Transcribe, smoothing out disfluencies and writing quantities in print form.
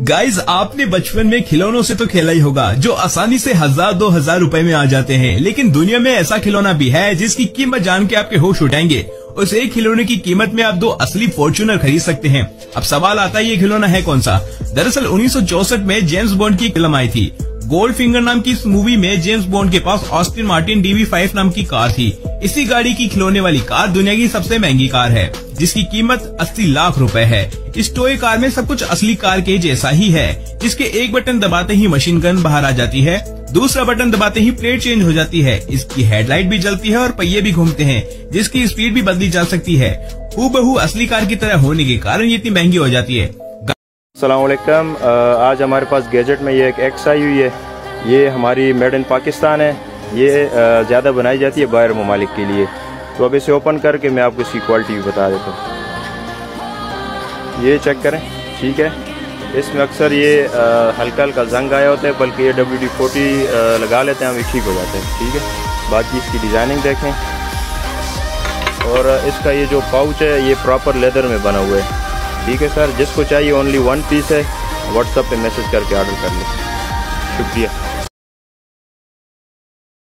Guys, आपने बचपन में खिलौनों से तो खेला ही होगा जो आसानी से 1000-2000 रुपए में आ जाते हैं, लेकिन दुनिया में ऐसा खिलौना भी है जिसकी कीमत जान के आपके होश उठाएंगे। उस एक खिलौने की कीमत में आप 2 असली फॉर्च्यूनर खरीद सकते हैं। अब सवाल आता है, ये खिलौना है कौन सा? दरअसल 1964 में जेम्स बॉन्ड की फिल्म आई थी। गोल्ड फिंगर नाम की इस मूवी में जेम्स बॉन्ड के पास ऑस्टिन मार्टिन DB5 नाम की कार थी। इसी गाड़ी की खिलौने वाली कार दुनिया की सबसे महंगी कार है, जिसकी कीमत 80 लाख रुपए है। इस टॉय कार में सब कुछ असली कार के जैसा ही है, जिसके एक बटन दबाते ही मशीन गन बाहर आ जाती है, दूसरा बटन दबाते ही प्लेट चेंज हो जाती है। इसकी हेडलाइट भी जलती है और पहिए भी घूमते हैं, जिसकी स्पीड भी बदली जा सकती है। हूबहू असली कार की तरह होने के कारण ये इतनी महंगी हो जाती है। अस्सलाम वालेकुम। आज हमारे पास गैजेट में ये एक एक्स आई हुई है। ये हमारी मेड इन पाकिस्तान है। ये ज़्यादा बनाई जाती है बाहर ममालिक के लिए। तो अब इसे ओपन करके मैं आपको इसकी क्वालिटी भी बता देता हूँ। ये चेक करें, ठीक है। इसमें अक्सर ये हल्का हल्का जंग आया होता है, बल्कि ये WD-40 लगा लेते हैं, हम ठीक हो जाते हैं, ठीक है। बाकी इसकी डिज़ाइनिंग देखें, और इसका ये जो पाउच है ये प्रॉपर लेदर में बना हुआ है, ठीक है सर। जिसको चाहिए ओनली 1 पीस है, व्हाट्सएप पे मैसेज करके ऑर्डर कर लें। शुक्रिया।